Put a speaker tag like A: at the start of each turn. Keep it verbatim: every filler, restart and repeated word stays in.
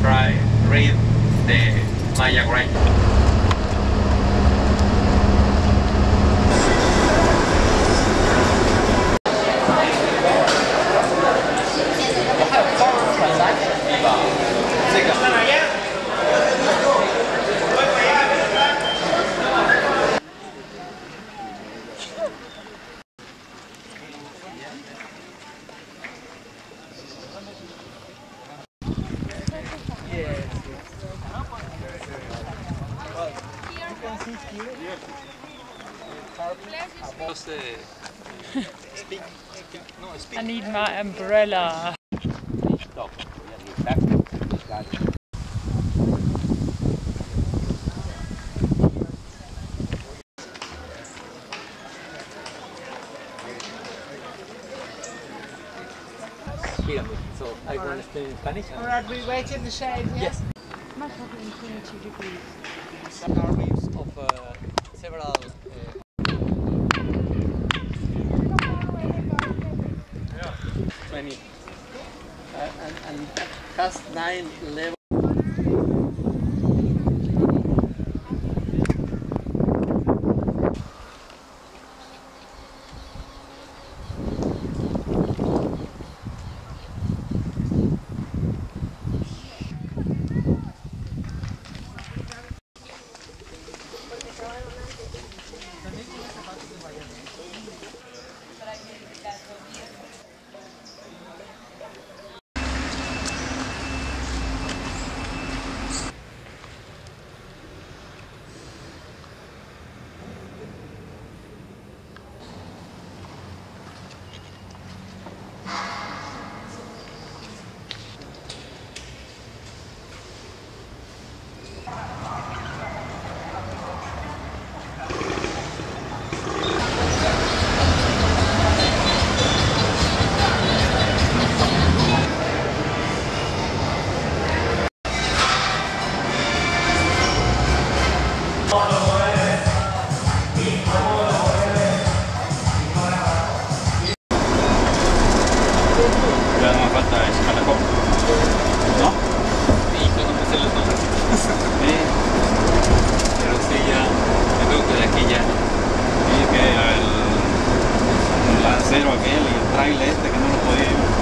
A: try read the Maya writing.
B: I need my umbrella.
C: Pyramid. So I can explain in Spanish.
D: Alright, we wait in the shade, yeah?
C: Yes.
B: Must have been twenty-two degrees.
C: Some are leaves of uh, several. Uh, twenty. Uh, and, and has nine levels.
A: Ya no me falta escalafón, ¿no?
C: Y cuando me sé los nombres.
A: Sí, pero sí ya, me tengo que de aquí ya. Y que el, el lancero aquel y el trailer este que no lo podía ir.